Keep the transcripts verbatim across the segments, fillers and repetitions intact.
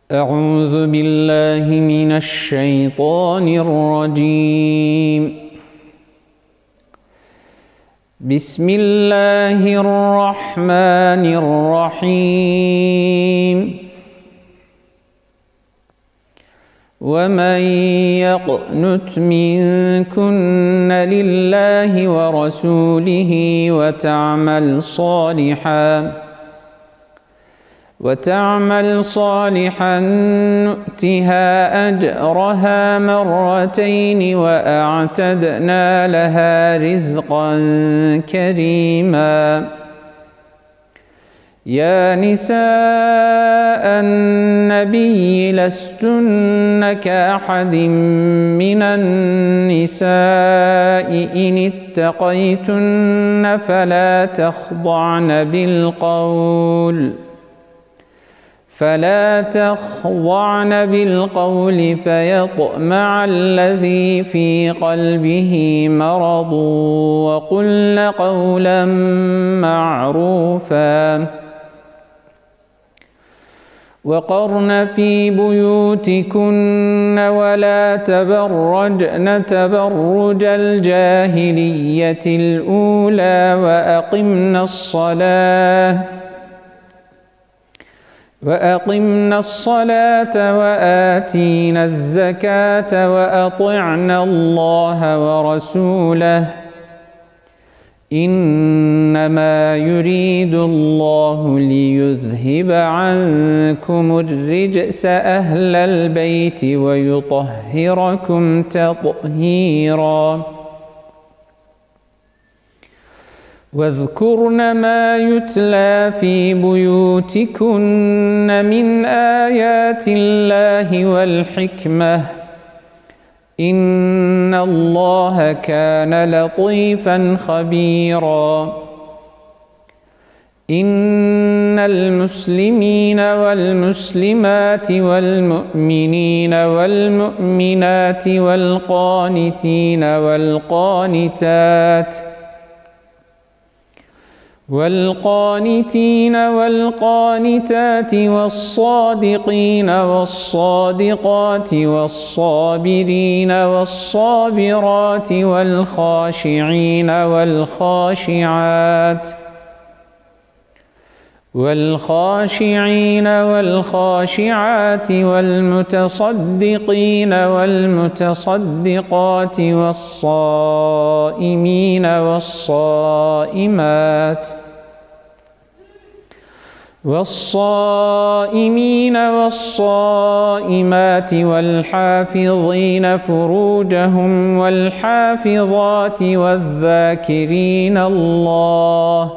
أعوذ بالله من الشيطان الرجيم. بسم الله الرحمن الرحيم. ومن يقنت منكن لله ورسوله وتعمل صالحا وتعمل صالحا نؤتها أجرها مرتين وأعتدنا لها رزقا كريما. يا نساء النبي لستن كأحد من النساء إن اتقيتن فلا تخضعن بالقول فلا تخضعن بالقول فيطمع الذي في قلبه مرض وقلن قولا معروفا. وقرن في بيوتكن ولا تبرجن تبرج الجاهلية الأولى وأقمنا الصلاة وأقمنا الصلاة وآتينا الزكاة وأطعنا الله ورسوله إنما يريد الله ليذهب عنكم الرجس أهل البيت ويطهركم تطهيرا. واذكرن ما يتلى في بيوتكن من آيات الله والحكمة إن الله كان لطيفا خبيرا. إن المسلمين والمسلمات والمؤمنين والمؤمنات والقانتين والقانتات والقانتين والقانتات والصادقين والصادقات والصابرين والصابرات والخاشعين والخاشعات والخاشعين والخاشعات والمتصدقين والمتصدقات والصائمين والصائمات والصائمين والصائمات والحافظين فروجهم والحافظات والذاكرين الله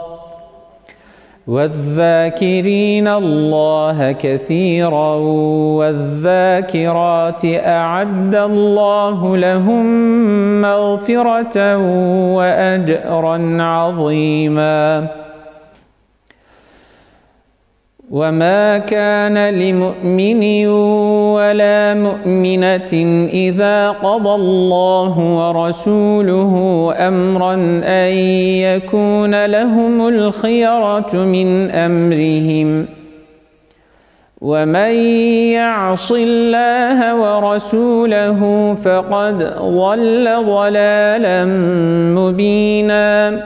والذاكرين الله كثيرا والذاكرات أعد الله لهم مغفرة وأجرا عظيما. وما كان لمؤمن ولا مؤمنة إذا قضى الله ورسوله أمرا أن يكون لهم الخيرة من أمرهم ومن يعص الله ورسوله فقد ضل ضلالا مبينا.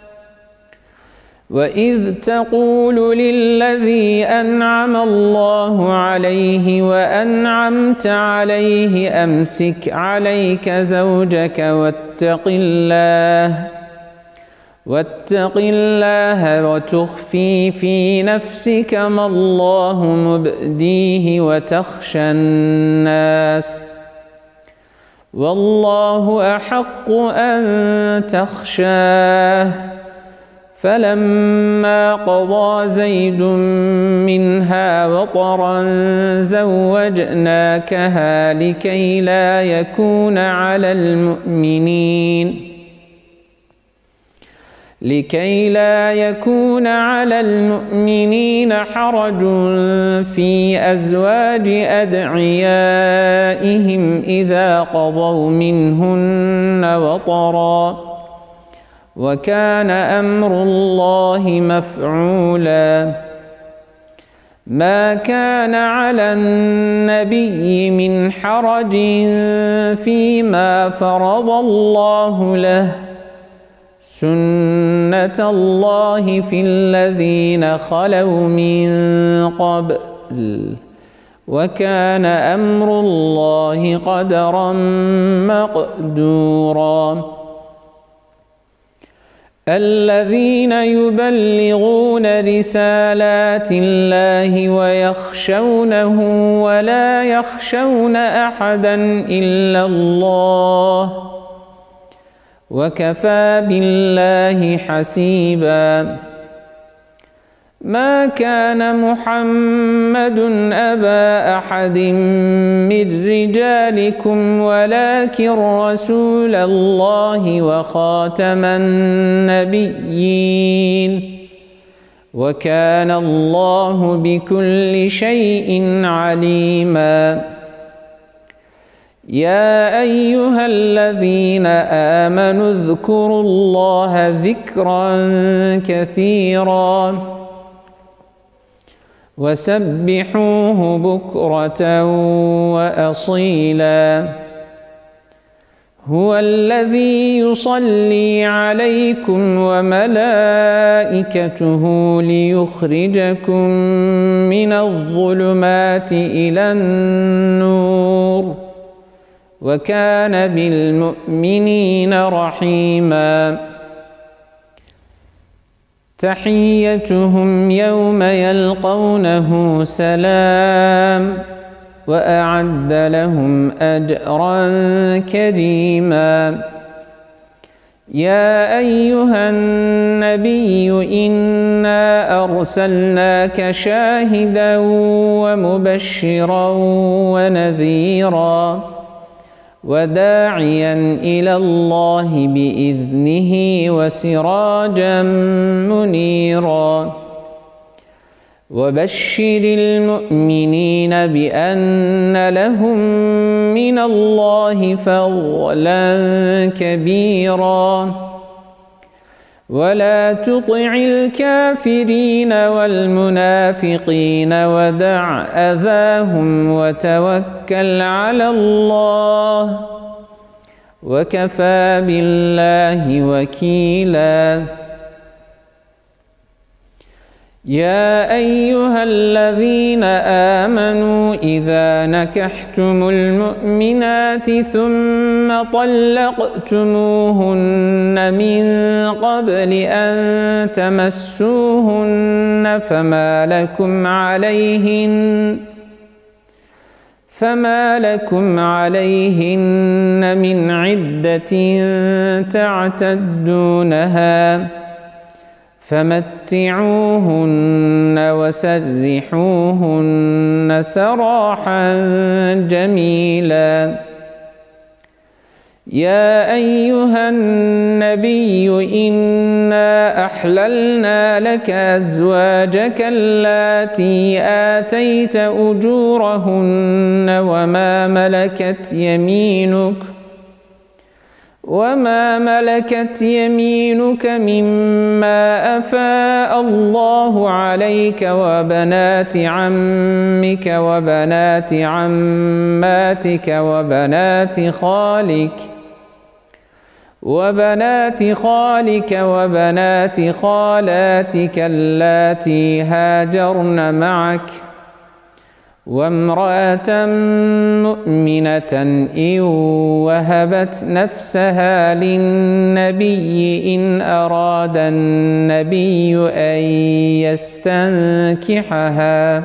وإذ تقول للذي أنعم الله عليه وأنعمت عليه أمسك عليك زوجك واتق الله واتق الله وتخفي في نفسك ما الله مبديه وتخشى الناس والله أحق أن تخشاه. فلما قضى زيد منها وطرا زوجناكها لكي لا يكون على المؤمنين لكي لا يكون على المؤمنين حرج في أزواج أدعيائهم إذا قضوا منهن وطرا وكان أمر الله مفعولا. ما كان على النبي من حرج فيما فرض الله له سنة الله في الذين خلوا من قبل وكان أمر الله قدرا مقدورا الذين يبلغون رسالات الله ويخشونه ولا يخشون أحدا إلا الله وكفى بالله حسيبا ما كان محمد أبا أحد من رجالكم ولكن رسول الله وخاتم النبيين وكان الله بكل شيء عليما يا أيها الذين آمنوا اذكروا الله ذكرا كثيرا وسبحوه بكرة وأصيلا هو الذي يصلي عليكم وملائكته ليخرجكم من الظلمات إلى النور وكان بالمؤمنين رحيما تحيتهم يوم يلقونه سلام وأعد لهم أجرا كريما يا أيها النبي إنا أرسلناك شاهدا ومبشرا ونذيرا وداعيا إلى الله بإذنه وسراجا منيرا وبشر المؤمنين بأن لهم من الله فضلا كبيرا ولا تطع الكافرين والمنافقين ودع أذاهم وتوكل على الله وكفى بالله وكيلا يا أيها الذين آمنوا إذا نكحتم المؤمنات ثم طلقتموهن من قبل أن تمسوهن فما لكم عليهن فما لكم عليهن من عدة تعتدونها فمتعوهن وسرحوهن سراحا جميلا يا أيها النبي إنا أحللنا لك أزواجك اللاتي آتيت أجورهن وما ملكت يمينك وما ملكت يمينك مما أفاء الله عليك وبنات عمك وبنات عماتك وبنات خالك وبنات خالك وبنات خالاتك اللاتي هاجرن معك وامرأة مؤمنة إن وهبت نفسها للنبي إن أراد النبي أن يستنكحها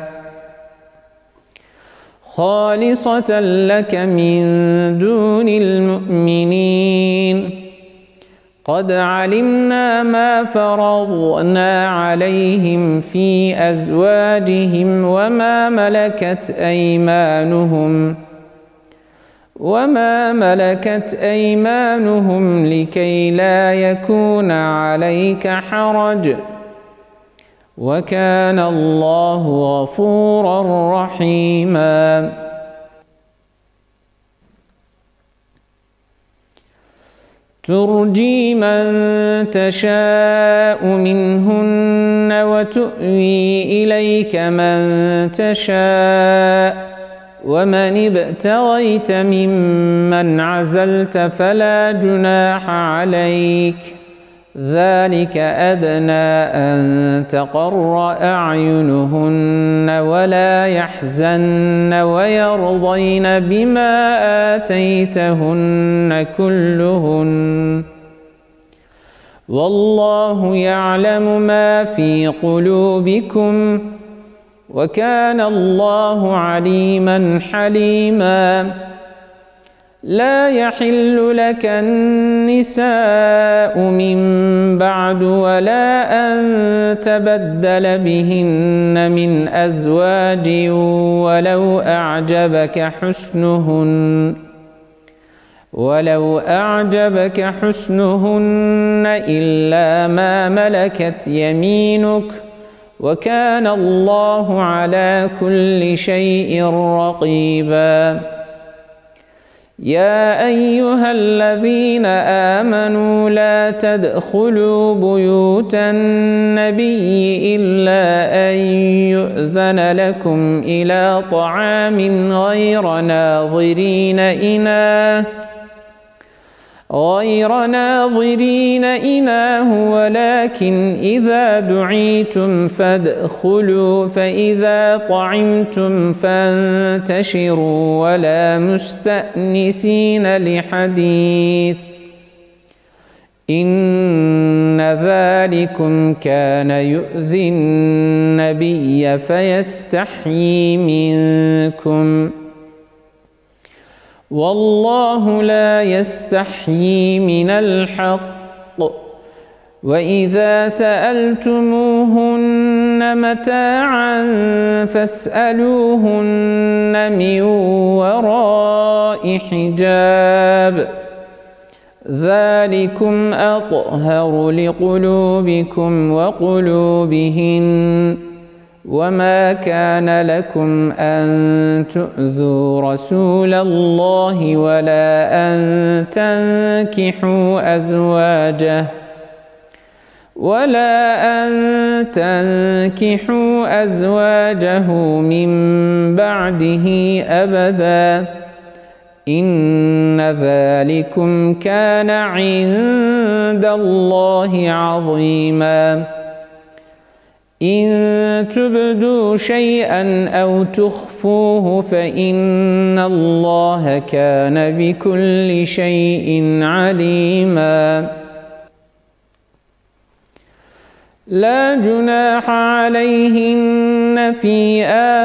خالصة لك من دون المؤمنين قد علمنا ما فرضنا عليهم في أزواجهم وما ملكت أيمانهم وما ملكت أيمانهم لكي لا يكون عليك حرج وكان الله غفورا رحيما ترجي من تشاء منهن وتؤوي إليك من تشاء ومن ابتغيت ممن عزلت فلا جناح عليك ذلك أدنى أن تقر أعينهن ولا يحزن ويرضين بما آتيتهن كلهن والله يعلم ما في قلوبكم وكان الله عليما حليما لا يحل لك النساء من بعد ولا أن تبدل بهن من أزواج ولو أعجبك حسنهن ولو أعجبك حسنهن إلا ما ملكت يمينك وكان الله على كل شيء رقيبا يا أيها الذين آمنوا لا تدخلوا بيوت النبي إلا أن يؤذن لكم إلى طعام غير ناظرين إناه غير ناظرين إناه ولكن إذا دعيتم فادخلوا فإذا طعمتم فانتشروا ولا مستأنسين لحديث إن ذلكم كان يؤذي النبي فيستحيي منكم والله لا يستحيي من الحق وإذا سألتموهن متاعا فاسألوهن من وراء حجاب ذلكم أطهر لقلوبكم وقلوبهن وما كان لكم أن تؤذوا رسول الله ولا أن تنكحوا أزواجه ولا أن تنكحوا أزواجه من بعده أبدا إن ذلكم كان عند الله عظيما إن تبدوا شيئا أو تخفوه فإن الله كان بكل شيء عليما لا جناح عليهن في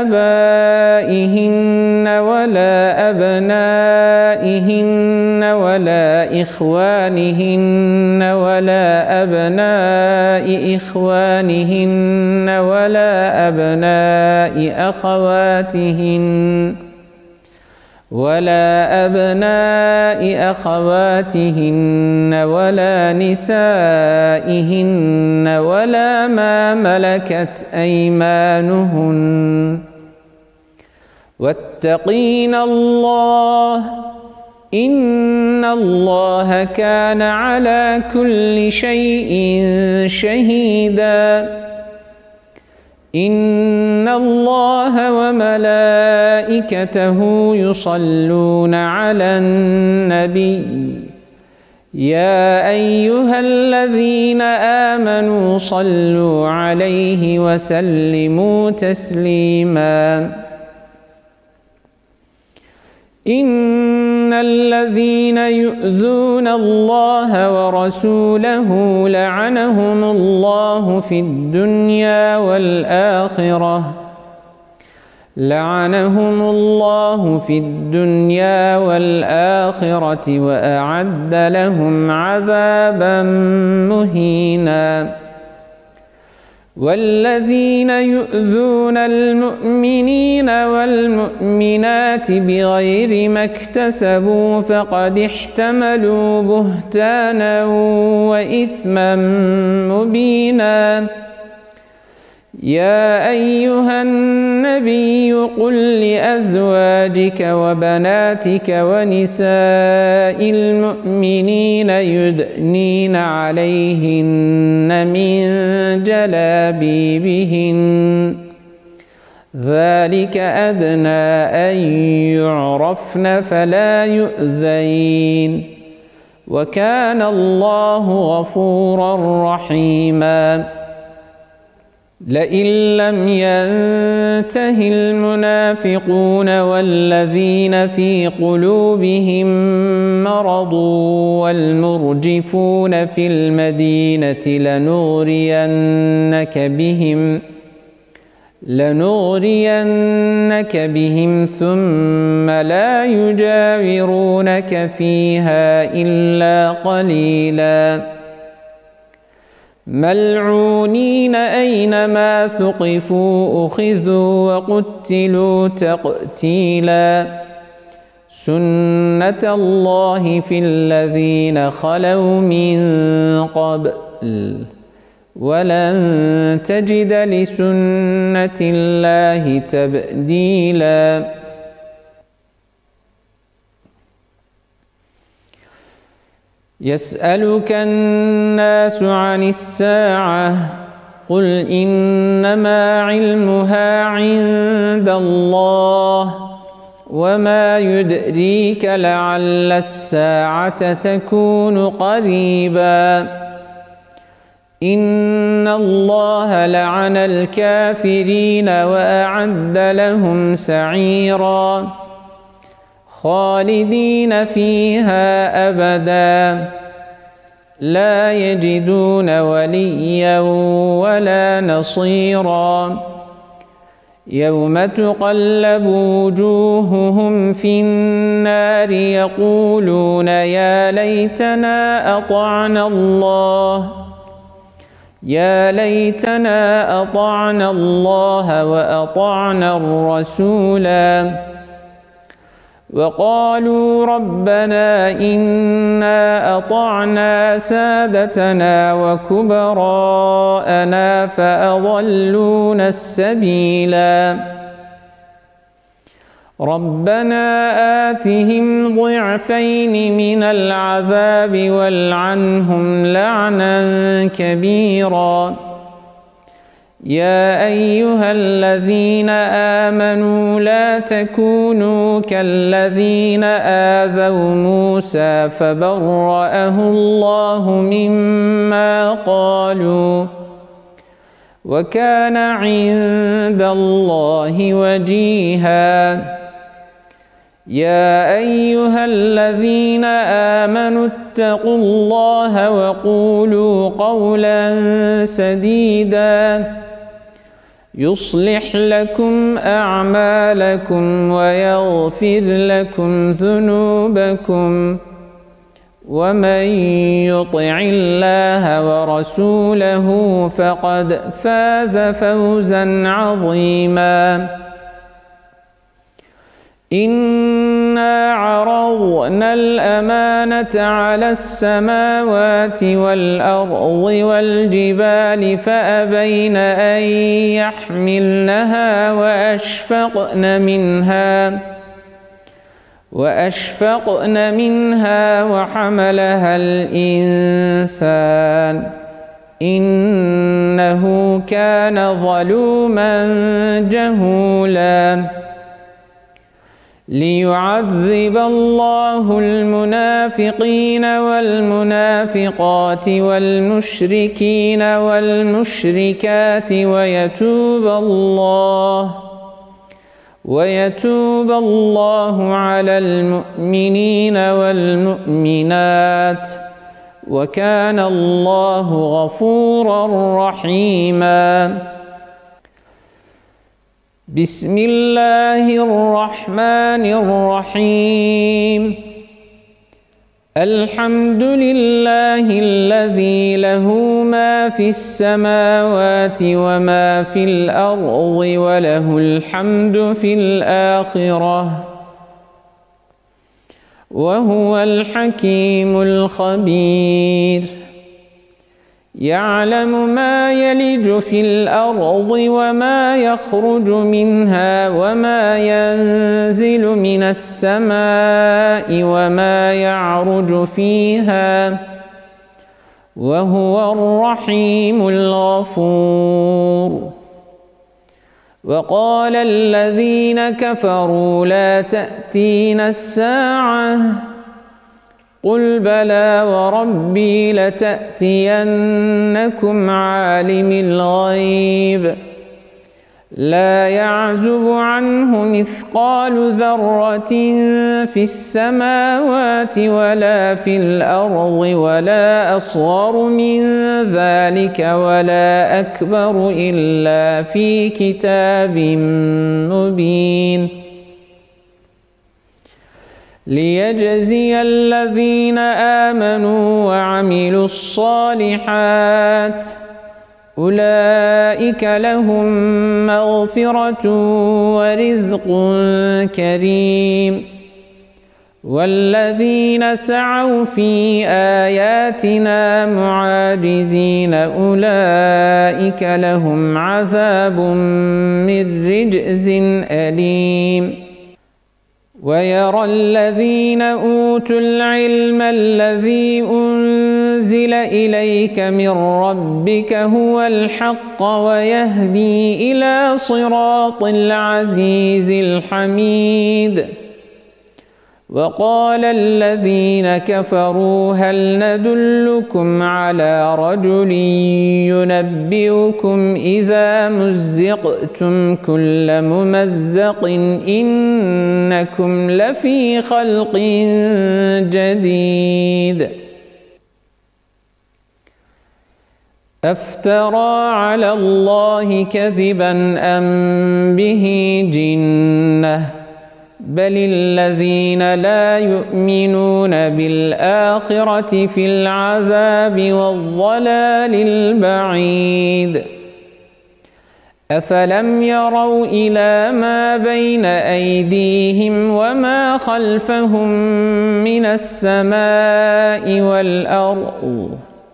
آبائهن ولا أبنائهن ولا إخوانهن ولا أبناء إخوانهن ولا أبناء أخواتهن ولا أبناء أخواتهن ولا نسائهن ولا ما ملكت أيمانهن واتقين الله إن الله كان على كل شيء شهيدا إن الله وملائكته يصلون على النبي يا أيها الذين آمنوا صلوا عليه وسلموا تسليما إن الذين يؤذون الله ورسوله لعنهم الله في الدنيا والآخرة لعنهم الله في الدنيا والآخرة وأعد لهم عذابا مهينا والذين يؤذون المؤمنين والمؤمنات بغير ما اكتسبوا فقد احتملوا بهتانا وإثما مبينا يا أيها النبي قل لأزواجك وبناتك ونساء المؤمنين يدنين عليهن من جلابيبهن ذلك أدنى أن يعرفن فلا يؤذين وكان الله غفورا رحيما لئن لم ينته المنافقون والذين في قلوبهم مرض والمرجفون في المدينة لنغرينك بهم لنغرينك بهم ثم لا يجاورونك فيها إلا قليلا ملعونين أينما ثقفوا أخذوا وقتلوا تقتيلا سنة الله في الذين خلوا من قبل ولن تجد لسنة الله تبديلا يسألك الناس عن الساعة قل إنما علمها عند الله وما يدريك لعل الساعة تكون قريبا إن الله لعن الكافرين وأعد لهم سعيرا خالدين فيها أبدا لا يجدون وليا ولا نصيرا يوم تقلب وجوههم في النار يقولون يا ليتنا أطعنا الله يا ليتنا أطعنا الله وأطعنا الرسولا وقالوا ربنا إنا أطعنا سادتنا وكبراءنا فأضلونا السبيلا ربنا آتهم ضعفين من العذاب والعنهم لعنا كبيرا يا أيها الذين آمنوا لا تكونوا كالذين آذوا موسى فبرأه الله مما قالوا وكان عند الله وجيها يا أيها الذين آمنوا اتقوا الله وقولوا قولا سديدا يصلح لكم أعمالكم ويغفر لكم ذنوبكم ومن يطع الله ورسوله فقد فاز فوزا عظيما إنا عرضنا الأمانة على السماوات والأرض والجبال فأبين أن يحملنها وأشفقن منها وأشفقن منها وحملها الإنسان إنه كان ظلوما جهولا ليعذب الله المنافقين والمنافقات والمشركين والمشركات ويتوب الله ويتوب الله على المؤمنين والمؤمنات وكان الله غفورا رحيما بسم الله الرحمن الرحيم الحمد لله الذي له ما في السماوات وما في الأرض وله الحمد في الآخرة وهو الحكيم الخبير يعلم ما يلج في الأرض وما يخرج منها وما ينزل من السماء وما يعرج فيها وهو الرحيم الغفور. وقال الذين كفروا لا تأتينا الساعة قل بلى وربي لتأتينكم عالم الغيب لا يعزب عنه مثقال ذرة في السماوات ولا في الأرض ولا أصغر من ذلك ولا أكبر إلا في كتاب مبين ليجزي الذين آمنوا وعملوا الصالحات أولئك لهم مغفرة ورزق كريم. والذين سعوا في آياتنا معاجزين أولئك لهم عذاب من رجز أليم. ويرى الذين أوتوا العلم الذي أنزل إليك من ربك هو الحق ويهدي إلى صراط العزيز الحميد. وقال الذين كفروا هل ندلكم على رجل ينبئكم إذا مزقتم كل ممزق إنكم لفي خلق جديد. أفترى على الله كذبا أم به جنة بل الذين لا يؤمنون بالآخرة في العذاب والضلال البعيد. أفلم يروا إلى ما بين أيديهم وما خلفهم من السماء والأرض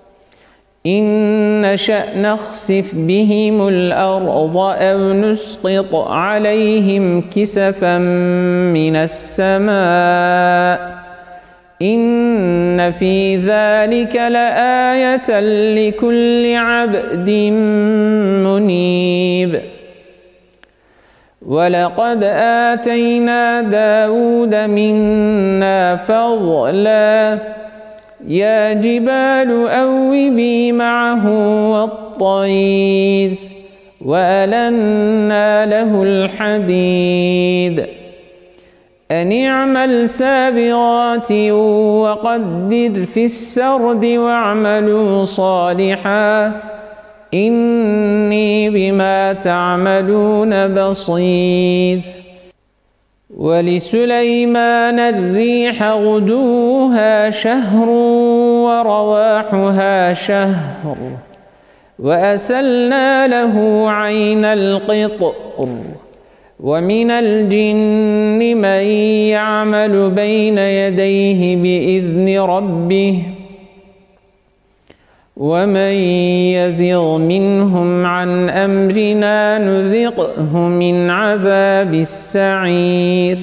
إن نشأ نخسف بهم الأرض أو نسقط عليهم كسفا من السماء إن في ذلك لآية لكل عبد منيب. ولقد آتينا داود منا فضلا يا جبال أوبي معه والطير وألنا له الحديد أن اعمل سابغات وقدر في السرد واعملوا صالحا إني بما تعملون بصير. ولسليمان الريح غدوها شهر ورواحها شهر وأسلنا له عين القطر ومن الجن من يعمل بين يديه بإذن ربه ومن يزغ منهم عن أمرنا نذقه من عذاب السعير.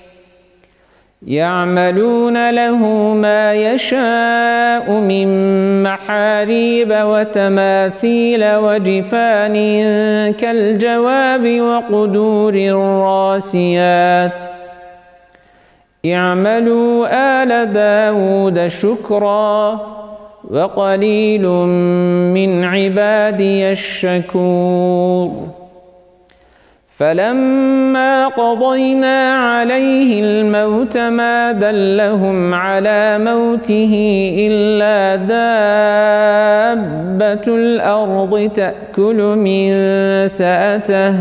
يعملون له ما يشاء من محاريب وتماثيل وجفان كالجواب وقدور الراسيات اعملوا آل داود شكرا وقليل من عبادي الشكور. فلما قضينا عليه الموت ما دلهم على موته إلا دابة الأرض تأكل من سأته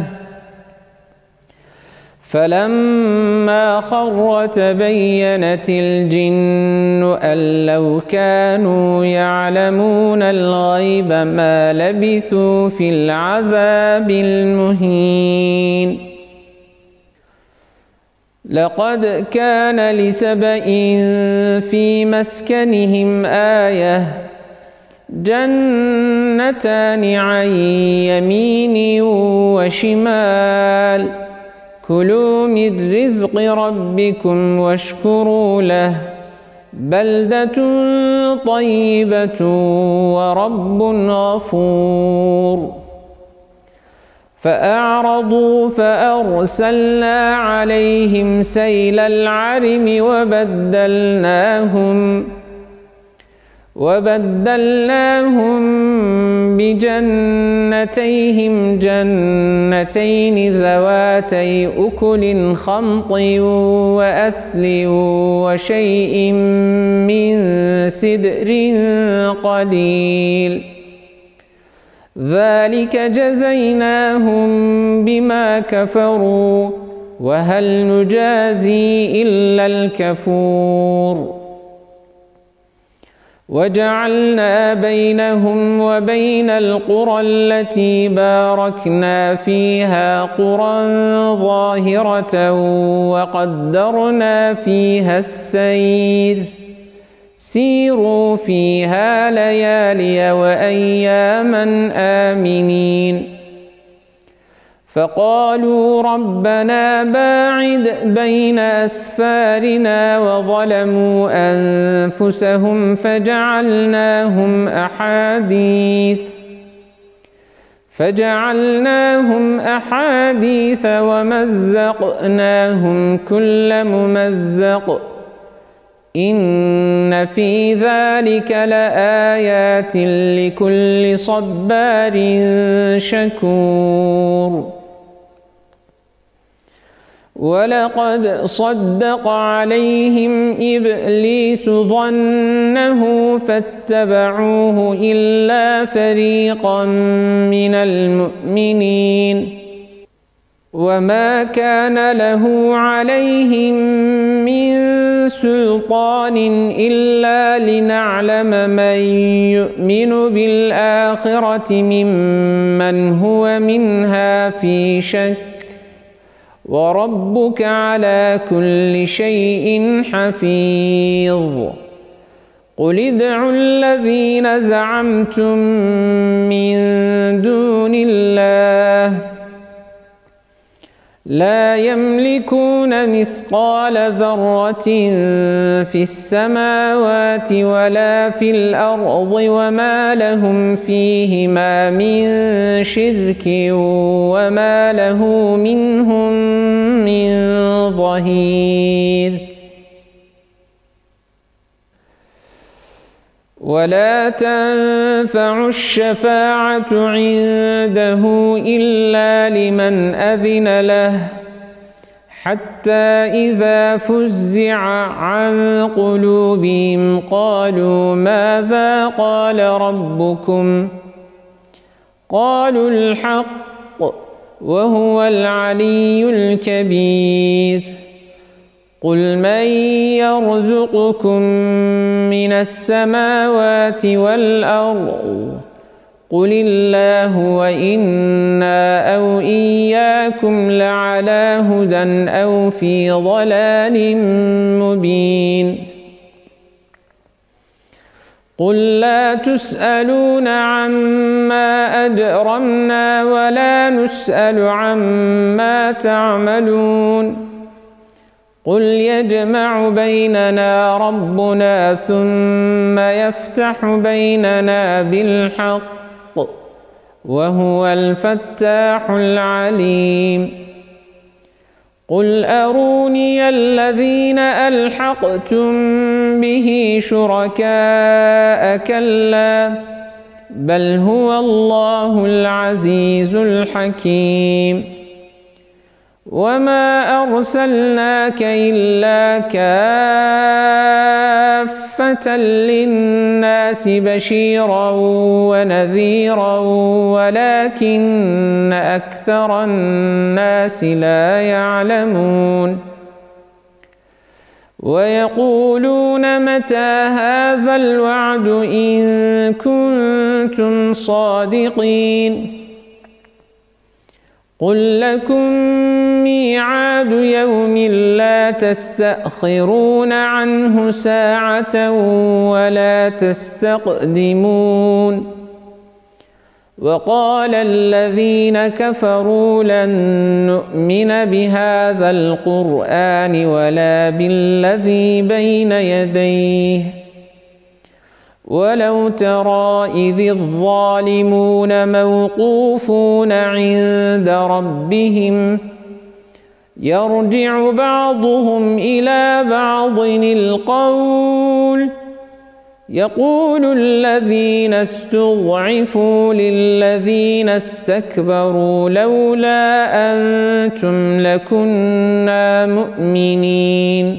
فلما خر تبينت الجن أن لو كانوا يعلمون الغيب ما لبثوا في العذاب المهين. لقد كان لسبإ في مسكنهم آية جنتان عن يمين وشمال كلوا من رزق ربكم واشكروا له بلدة طيبة ورب غفور فأعرضوا فأرسلنا عليهم سيل العرم وبدلناهم وبدلناهم بجنتيهم جنتين ذواتي أكل خمط وأثل وشيء من سدر قليل ذلك جزيناهم بما كفروا وهل نجازي إلا الكفور وجعلنا بينهم وبين القرى التي باركنا فيها قرى ظاهرة وقدرنا فيها السير سيروا فيها ليالي وأياما آمنين فقالوا ربنا باعد بين أسفارنا وظلموا أنفسهم فجعلناهم أحاديث فجعلناهم أحاديث ومزقناهم كل ممزق إن في ذلك لآيات لكل صبار شكور ولقد صدق عليهم إبليس ظنه فاتبعوه إلا فريقا من المؤمنين وما كان له عليهم من سلطان إلا لنعلم من يؤمن بالآخرة ممن هو منها في شك وربك على كل شيء حفيظ قل ادعوا الذين زعمتم من دون الله لا يملكون مثقال ذرة في السماوات ولا في الأرض وما لهم فيهما من شرك وما له منهم من ظهير ولا تنفع الشفاعة عنده إلا لمن أذن له حتى إذا فزع عن قلوبهم قالوا ماذا قال ربكم قالوا الحق وهو العلي الكبير قل من يرزقكم من السماوات والأرض قل الله وإنا أو إياكم لعلى هدى أو في ضلال مبين قل لا تسألون عما أجرمنا ولا نسأل عما تعملون قل يجمع بيننا ربنا ثم يفتح بيننا بالحق وهو الفتاح العليم قل أروني الذين ألحقتم به شركاء كلا بل هو الله العزيز الحكيم وما أرسلناك إلا كافة للناس بشيرا ونذيرا ولكن أكثر الناس لا يعلمون ويقولون متى هذا الوعد إن كنتم صادقين قل لكم ميعاد يوم لا تستأخرون عنه ساعة ولا تستقدمون وقال الذين كفروا لن نؤمن بهذا القرآن ولا بالذي بين يديه ولو ترى إذ الظالمون موقوفون عند ربهم يرجع بعضهم إلى بعض القول يقول الذين استضعفوا للذين استكبروا لولا أنتم لكنا مؤمنين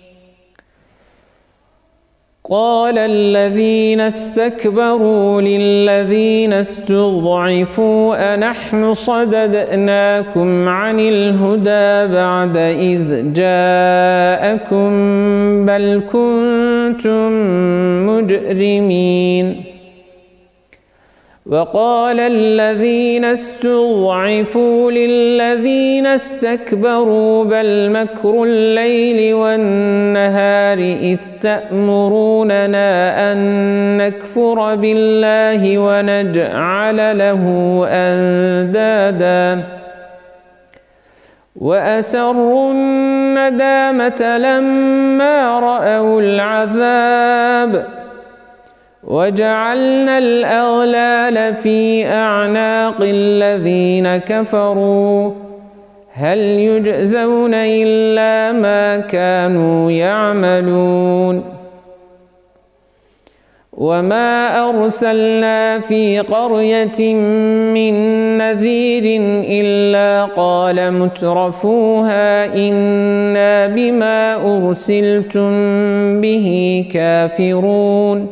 قال الذين استكبروا للذين استضعفوا أنحن صددناكم عن الهدى بعد إذ جاءكم بل كنتم مجرمين وقال الذين استضعفوا للذين استكبروا بل مكر الليل والنهار إذ تأمروننا أن نكفر بالله ونجعل له أندادا وأسروا الندامة لما رأوا العذاب وجعلنا الأغلال في أعناق الذين كفروا هل يجزون إلا ما كانوا يعملون وما أرسلنا في قرية من نذير إلا قال مترفوها إنا بما أرسلتم به كافرون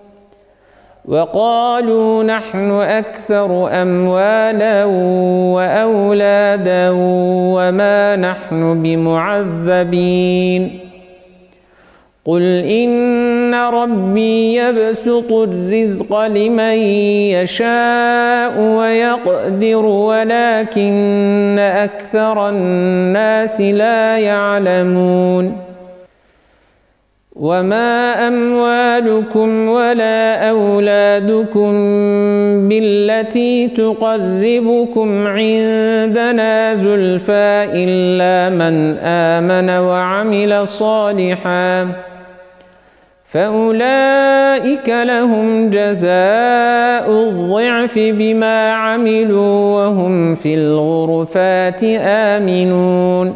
وقالوا نحن أكثر أموالا وأولادا وما نحن بمعذبين قل إن ربي يبسط الرزق لمن يشاء ويقدر ولكن أكثر الناس لا يعلمون وما أموالكم ولا أولادكم بالتي تقربكم عندنا زلفى إلا من آمن وعمل صالحا فأولئك لهم جزاء الضعف بما عملوا وهم في الغرفات آمنون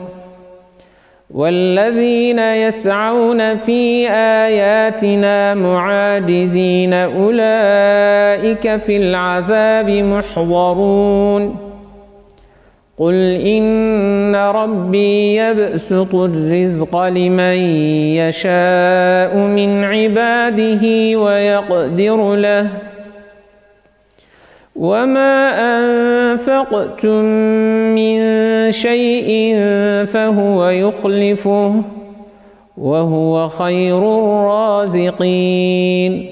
والذين يسعون في آياتنا معاجزين أولئك في العذاب محضرون قل إن ربي يبسط الرزق لمن يشاء من عباده ويقدر له وما أنفقتم من شيء فهو يخلفه وهو خير الرازقين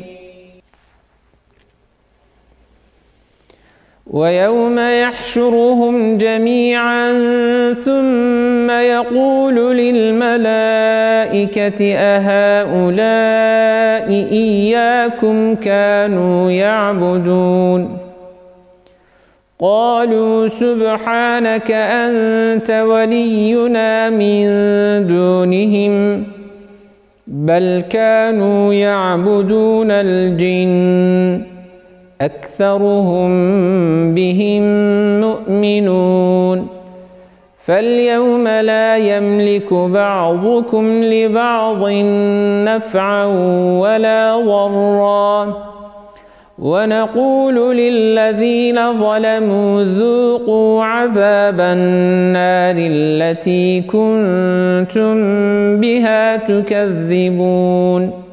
ويوم يحشرهم جميعا ثم يقول للملائكة أهؤلاء إياكم كانوا يعبدون قالوا سبحانك أنت ولينا من دونهم بل كانوا يعبدون الجن أكثرهم بهم مؤمنون فاليوم لا يملك بعضكم لبعض نفعا ولا ضرا ونقول للذين ظلموا ذوقوا عذاب النار التي كنتم بها تكذبون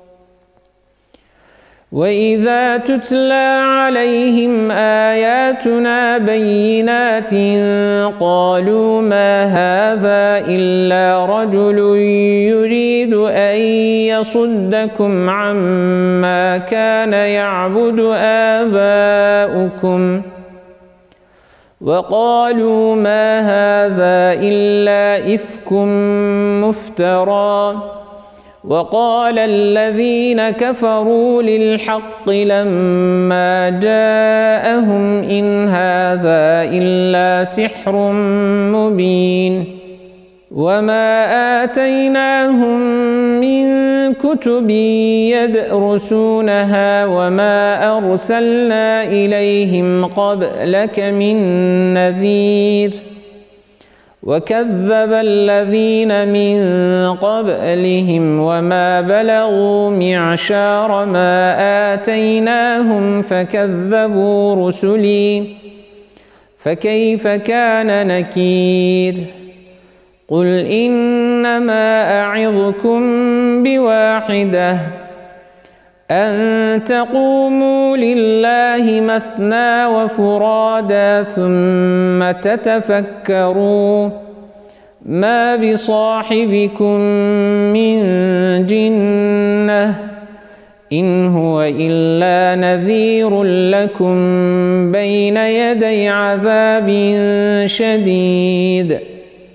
وإذا تتلى عليهم آياتنا بينات قالوا ما هذا إلا رجل يريد أن يصدكم عما كان يعبد آباؤكم وقالوا ما هذا إلا إفك مفترى وقال الذين كفروا للحق لما جاءهم إن هذا إلا سحر مبين وما آتيناهم من كتب يدرسونها وما أرسلنا إليهم قبلك من نذير وكذب الذين من قبلهم وما بلغوا معشار ما آتيناهم فكذبوا رسلي فكيف كان نكير قل إنما أعظكم بواحدة أن تقوموا لله مثنى وفرادا ثم تتفكروا ما بصاحبكم من جنة إن هو إلا نذير لكم بين يدي عذاب شديد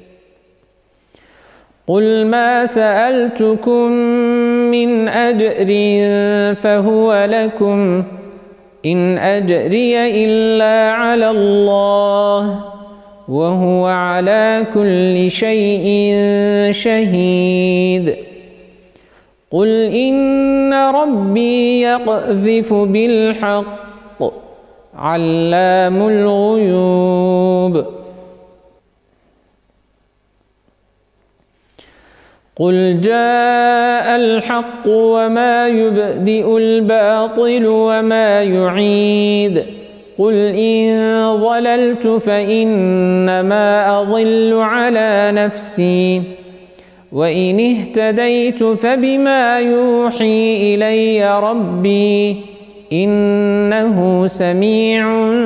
قل ما سألتكم من أجر فهو لكم إن أجري إلا على الله وهو على كل شيء شهيد قل إن ربي يقذف بالحق علام الغيوب قل جاء الحق وما يبدئ الباطل وما يعيد قل إن ضللت فإنما أضل على نفسي وإن اهتديت فبما يوحي إلي ربي إنه سميع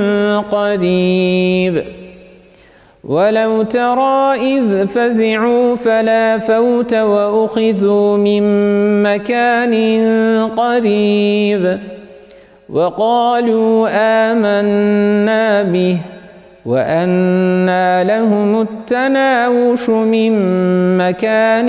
قريب ولو ترى إذ فزعوا فلا فوت وأخذوا من مكان قريب وقالوا آمنا به وأنى لهم التناوش من مكان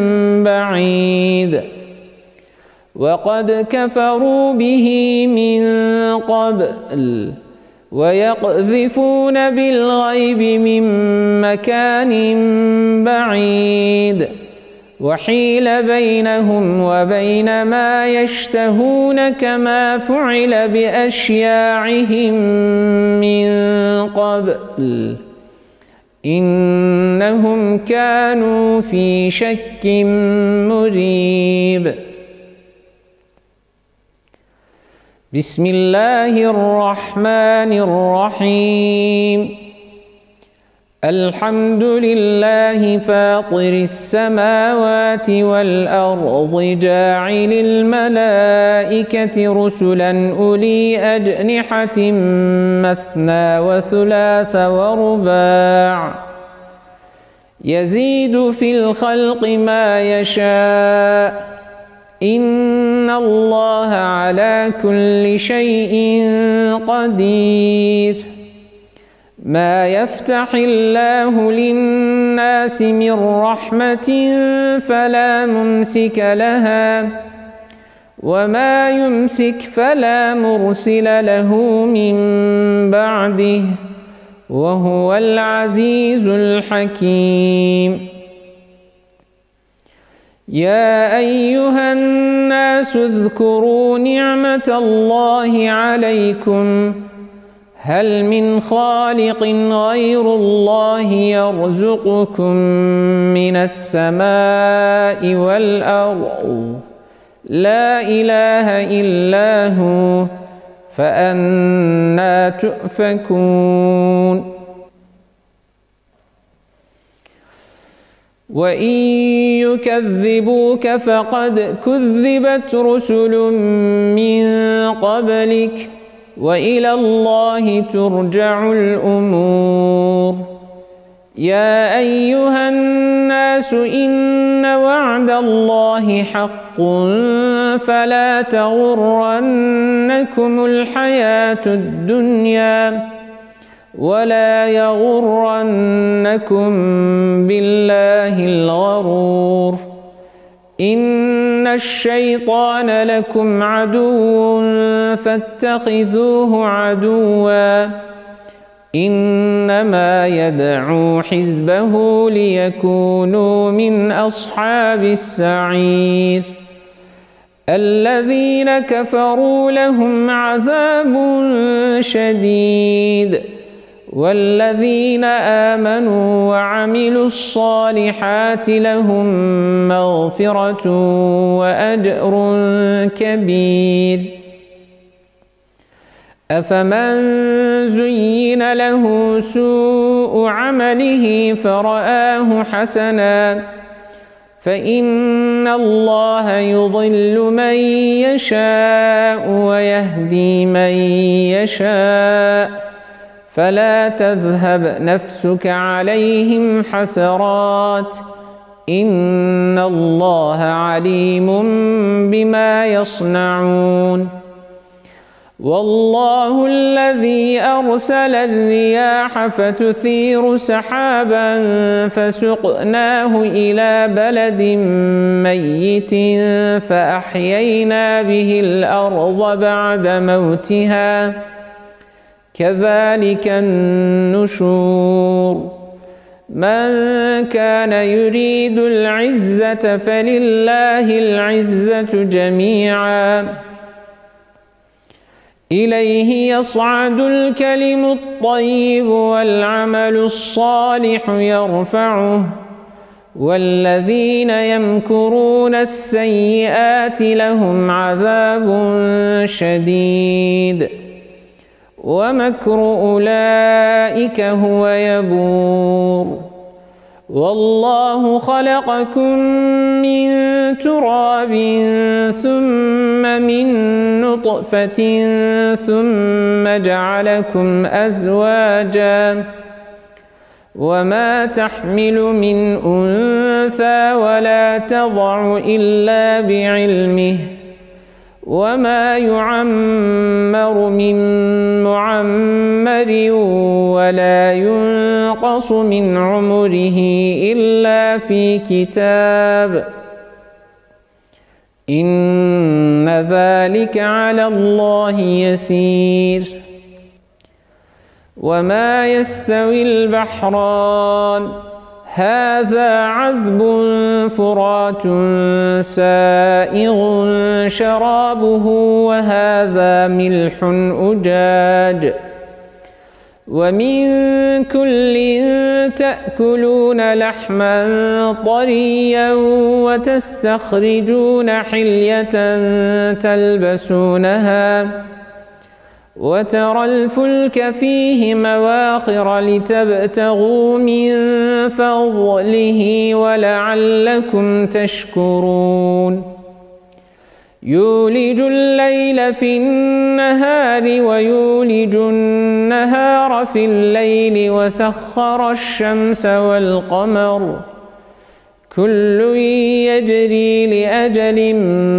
بعيد وقد كفروا به من قبل ويقذفون بالغيب من مكان بعيد وحيل بينهم وبين ما يشتهون كما فعل بأشياعهم من قبل إنهم كانوا في شك مريب بسم الله الرحمن الرحيم الحمد لله فاطر السماوات والأرض جاعل الملائكة رسلا أولي أجنحة مثنى وثلاث ورباع يزيد في الخلق ما يشاء إن الله على كل شيء قدير ما يفتح الله للناس من رحمة فلا ممسك لها وما يمسك فلا مرسل له من بعده وهو العزيز الحكيم يا أيها الناس اذكروا نعمة الله عليكم هل من خالق غير الله يرزقكم من السماء والأرض لا إله إلا هو فأنى تؤفكون وإن يكذبوك فقد كذبت رسل من قبلك وإلى الله ترجع الأمور يا أيها الناس إن وعد الله حق فلا تغرنكم الحياة الدنيا ولا يغرنكم بالله الغرور إن الشيطان لكم عدو فاتخذوه عدوا إنما يدعو حزبه ليكونوا من أصحاب السعير الذين كفروا لهم عذاب شديد والذين آمنوا وعملوا الصالحات لهم مغفرة وأجر كبير أفمن زين له سوء عمله فرآه حسنا فإن الله يضل من يشاء ويهدي من يشاء فلا تذهب نفسك عليهم حسرات إن الله عليم بما يصنعون والله الذي أرسل الرياح فتثير سحابا فسقناه إلى بلد ميت فأحيينا به الأرض بعد موتها كذلك النشور من كان يريد العزة فلله العزة جميعا إليه يصعد الكلم الطيب والعمل الصالح يرفعه والذين يمكرون السيئات لهم عذاب شديد ومكر أولئك هو يبور والله خلقكم من تراب ثم من نطفة ثم جعلكم أزواجا وما تحمل من أنثى ولا تضع إلا بعلمه وما يعمر من معمر ولا ينقص من عمره إلا في كتاب إن ذلك على الله يسير وما يستوي البحران هذا عذب فرات سائغ شرابه وهذا ملح أجاج ومن كل تأكلون لحما طريا وتستخرجون حلية تلبسونها وترى الفلك فيه مواخر لتبتغوا من فضله ولعلكم تشكرون يولج الليل في النهار ويولج النهار في الليل وسخر الشمس والقمر كل يجري لأجل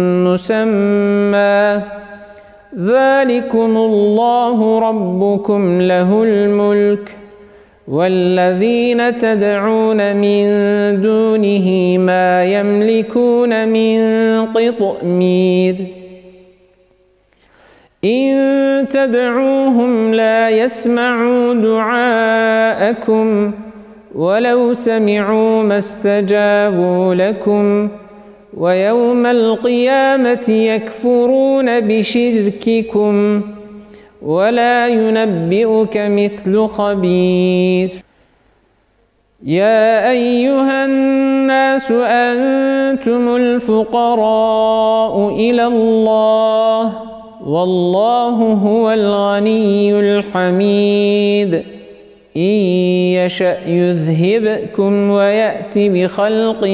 مسمى ذلكم الله ربكم له الملك والذين تدعون من دونه ما يملكون من قطمير إن تدعوهم لا يسمعوا دعاءكم ولو سمعوا ما استجابوا لكم ويوم القيامة يكفرون بشرككم ولا ينبئك مثل خبير يا أيها الناس أنتم الفقراء إلى الله والله هو الغني الحميد إن يشأ يذهبكم ويأت بخلق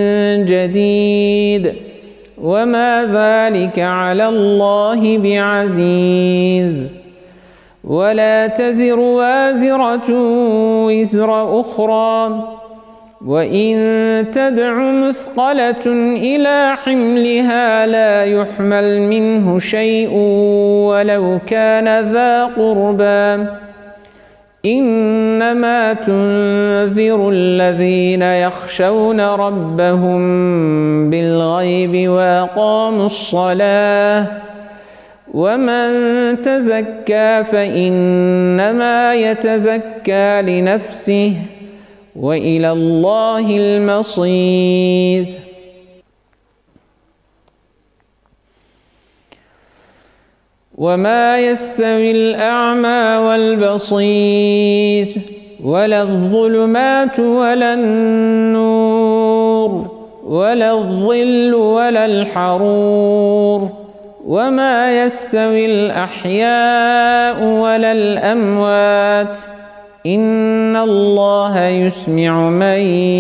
جديد وما ذلك على الله بعزيز ولا تزر وازرة وزر أخرى وإن تدع مثقلة إلى حملها لا يحمل منه شيء ولو كان ذا قربى إنما تنذر الذين يخشون ربهم بالغيب وأقاموا الصلاة ومن تزكى فإنما يتزكى لنفسه وإلى الله المصير. وما يستوي الأعمى والبصير ولا الظلمات ولا النور ولا الظل ولا الحرور وما يستوي الأحياء ولا الأموات إن الله يسمع من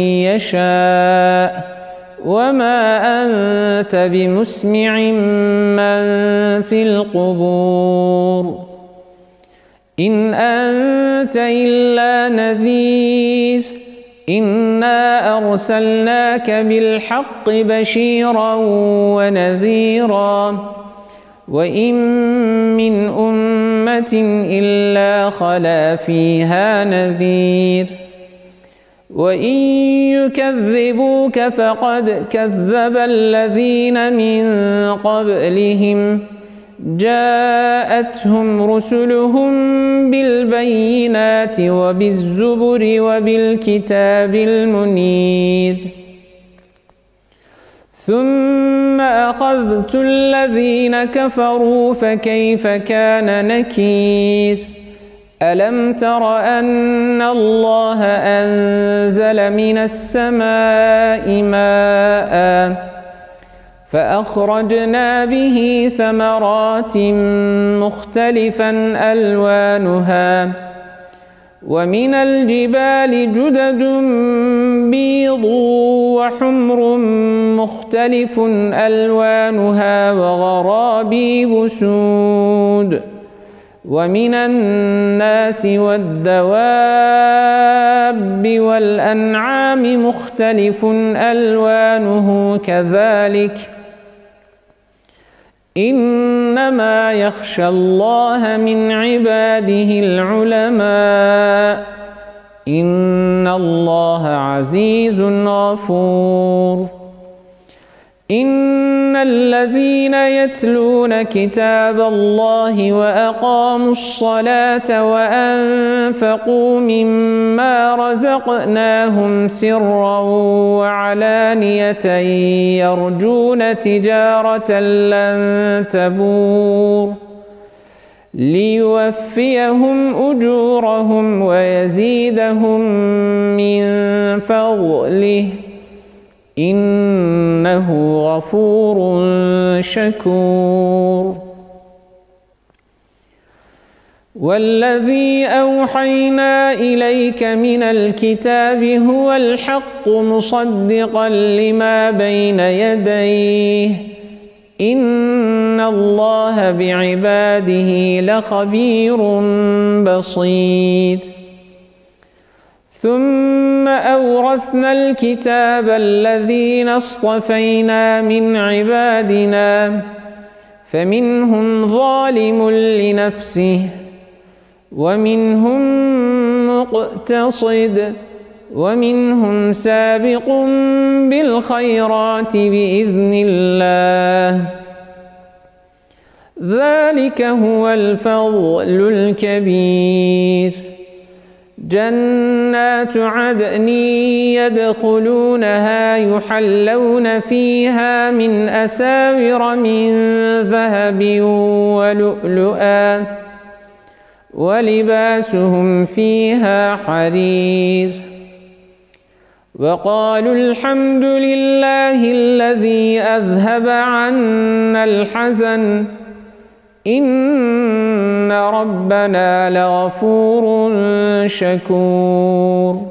يشاء وما أنت بمسمع من في القبور إن أنت إلا نذير إنا أرسلناك بالحق بشيرا ونذيرا وإن من أمة إلا خلا فيها نذير وإن يكذبوك فقد كذب الذين من قبلهم جاءتهم رسلهم بالبينات وبالزبر وبالكتاب المنير ثم أخذت الذين كفروا فكيف كان نكير ألم تر أن الله أنزل من السماء ماء فأخرجنا به ثمرات مختلفا ألوانها ومن الجبال جدد بيض وحمر مختلف ألوانها وغرابيب سود ومن الناس والدواب والأنعام مختلف ألوانه كذلك إنما يخشى الله من عباده العلماء إن الله عزيز غفور إن الذين يتلون كتاب الله وأقاموا الصلاة وأنفقوا مما رزقناهم سرا وعلانية يرجون تجارة لن تبور ليوفيهم أجورهم ويزيدهم من فضله إنه غفور شكور والذي أوحينا إليك من الكتاب هو الحق مصدقا لما بين يديه إن الله بعباده لخبير بصير ثم أورثنا الكتاب الذين اصطفينا من عبادنا فمنهم ظالم لنفسه ومنهم مقتصد ومنهم سابق بالخيرات بإذن الله ذلك هو الفضل الكبير جنات عدن يدخلونها يحلون فيها من أساور من ذهب ولؤلؤا ولباسهم فيها حرير وقالوا الحمد لله الذي أذهب عنا الحزن إن ربنا لغفور شكور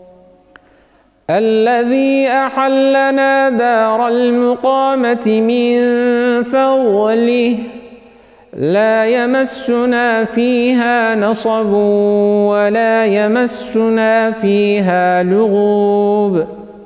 الذي أحلنا دار المقامة من فضله لا يمسنا فيها نصب ولا يمسنا فيها لغوب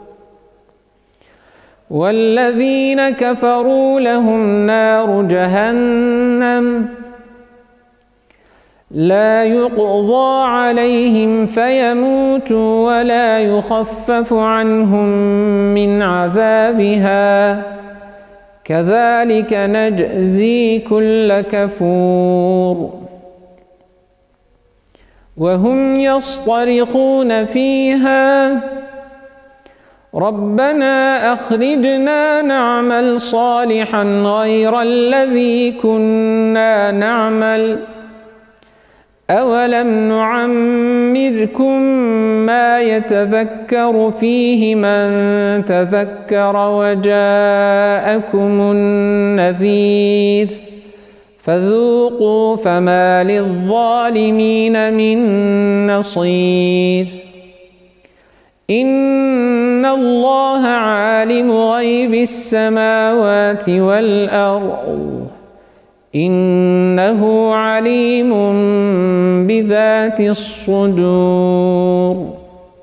والذين كفروا لهم نار جهنم لا يقضى عليهم فيموتوا ولا يخفف عنهم من عذابها كذلك نجزي كل كفور وهم يصطرخون فيها ربنا أخرجنا نعمل صالحا غير الذي كنا نعمل أولم نعمركم ما يتذكر فيه من تذكر وجاءكم النذير فذوقوا فما للظالمين من نصير إن الله عالم غيب السماوات والأرض إنه عليم بذات الصدور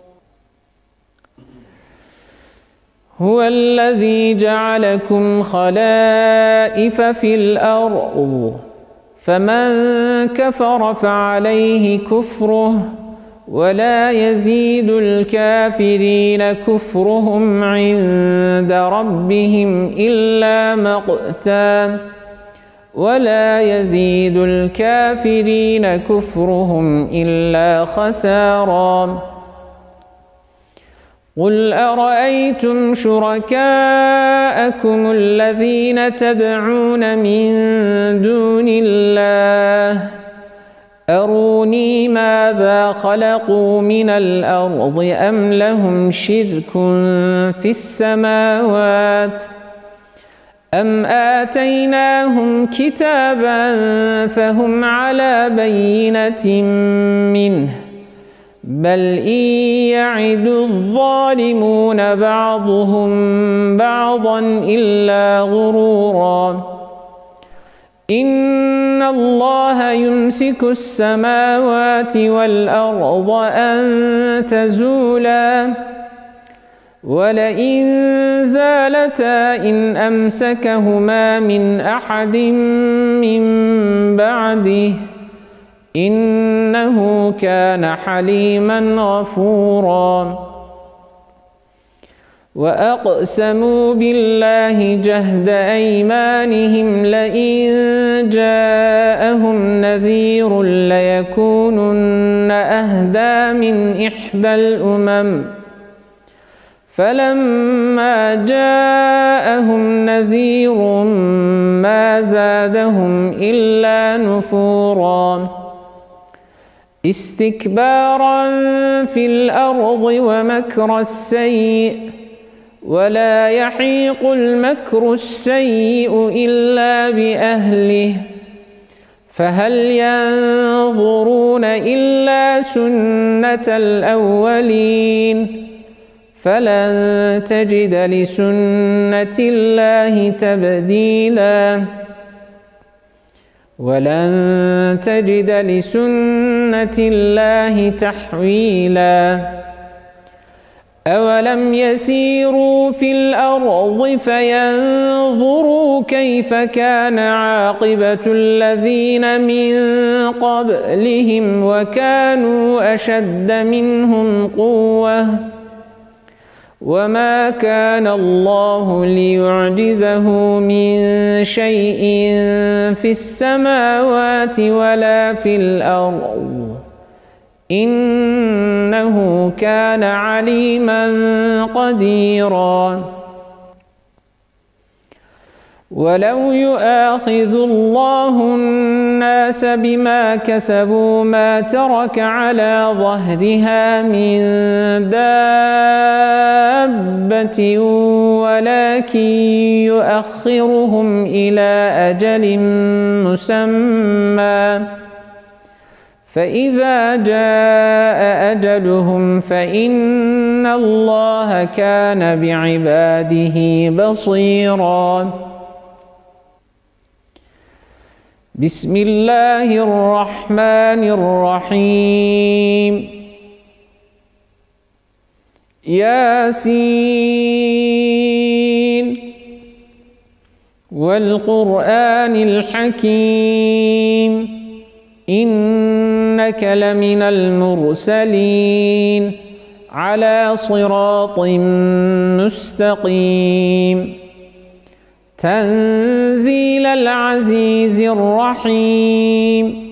هو الذي جعلكم خلائف في الأرض فمن كفر فعليه كفره ولا يزيد الكافرين كفرهم عند ربهم إلا مقتا ولا يزيد الكافرين كفرهم إلا خسارا قل أرأيتم شركاءكم الذين تدعون من دون الله أروني ماذا خلقوا من الأرض أم لهم شرك في السماوات أم آتيناهم كتابا فهم على بينة منه بل إن يعد الظالمون بعضهم بعضا إلا غرورا إن الله يمسك السماوات والأرض أن تزولا ولئن زالتا إن أمسكهما من أحد من بعده إنه كان حليما غفورا وأقسموا بالله جهد أيمانهم لئن جاءهم نذير ليكونن أهدى من إحدى الأمم فلما جاءهم نذير ما زادهم إلا نفورا استكبارا في الأرض ومكر السيء ولا يحيق المكر السيء إلا بأهله فهل ينظرون إلا سنة الأولين فلن تجد لسنة الله تبديلا ولن تجد لسنة الله تحويلا أولم يسيروا في الأرض فينظروا كيف كان عاقبة الذين من قبلهم وكانوا أشد منهم قوة وما كان الله ليعجزه من شيء في السماوات ولا في الأرض إنه كان عليما قديرا ولو يؤاخذ الله الناس بما كسبوا ما ترك على ظهرها من دابة ولكن يؤخرهم إلى أجل مسمى فإذا جاء أجلهم فإن الله كان بعباده بصيرا بسم الله الرحمن الرحيم ياسين والقرآن الحكيم إنك لمن المرسلين على صراط مستقيم تنزيل العزيز الرحيم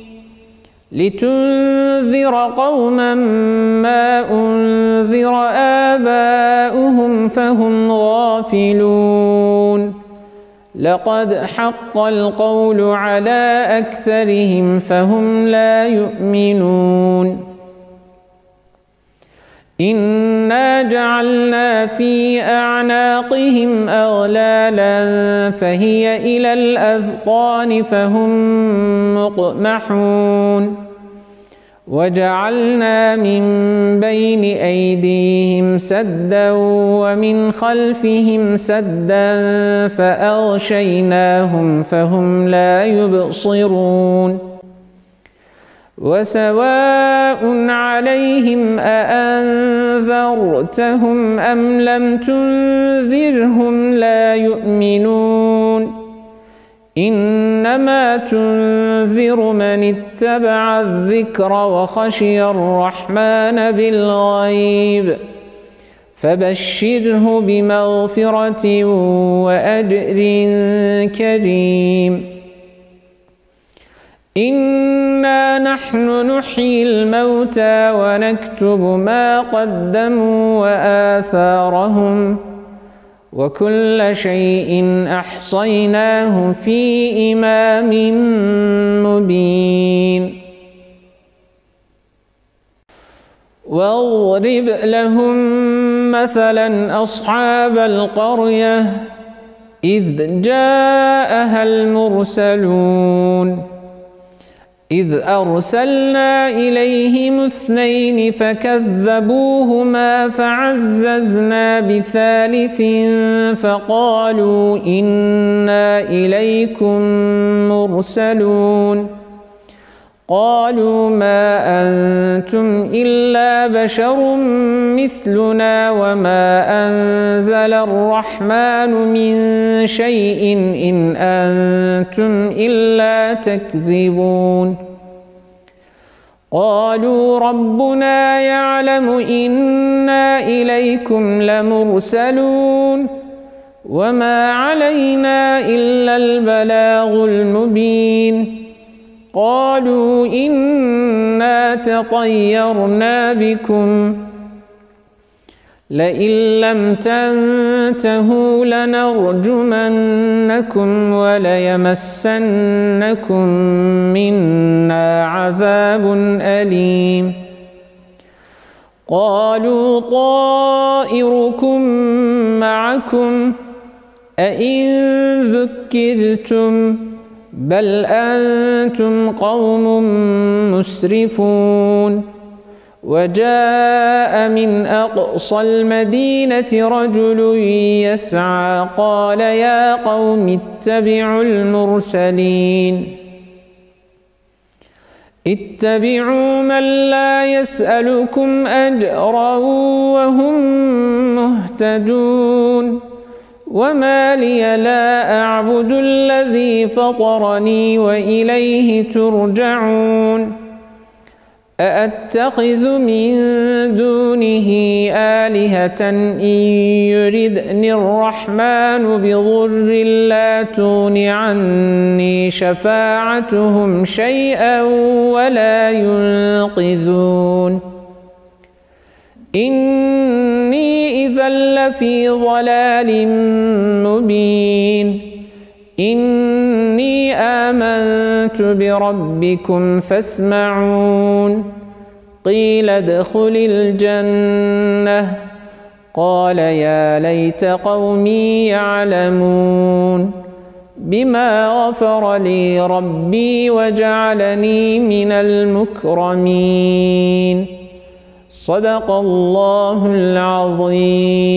لتنذر قوما ما أنذر آباؤهم فهم غافلون لقد حق القول على أكثرهم فهم لا يؤمنون إنا جعلنا في أعناقهم أغلالا فهي إلى الأذقان فهم مقمحون وجعلنا من بين أيديهم سدا ومن خلفهم سدا فأغشيناهم فهم لا يبصرون وسواء عليهم أأنذرتهم أم لم تنذرهم لا يؤمنون إنما تنذر من اتبع الذكر وخشي الرحمن بالغيب فبشره بمغفرة وأجر كريم إنا نحن نحيي الموتى ونكتب ما قدموا وآثارهم وكل شيء أحصيناه في إمام مبين واضرب لهم مثلا أصحاب القرية إذ جاءها المرسلون إذ أرسلنا إليهم اثنين فكذبوهما فعززنا بثالث فقالوا إنا إليكم مرسلون قالوا ما أنتم إلا بشر مثلنا وما أنزل الرحمن من شيء إن أنتم إلا تكذبون قالوا ربنا يعلم إنا إليكم لمرسلون وما علينا إلا البلاغ المبين قالوا إنا تطيرنا بكم لئن لم تنتهوا لنرجمنكم وليمسنكم منا عذاب أليم قالوا طائركم معكم أئن ذكرتم بل أنتم قوم مسرفون وجاء من أقصى المدينة رجل يسعى قال يا قوم اتبعوا المرسلين اتبعوا من لا يسألكم أجرا وهم مهتدون وما لي لا أعبد الذي فطرني وإليه ترجعون أأتخذ من دونه آلهة إن يردني الرحمن بضر لا تغن عني شفاعتهم شيئا ولا ينقذون إني إذا لفي ضلال مبين إني آمنت بربكم فاسمعون قيل ادخل الجنة قال يا ليت قومي يعلمون بما غفر لي ربي وجعلني من المكرمين صدق الله العظيم.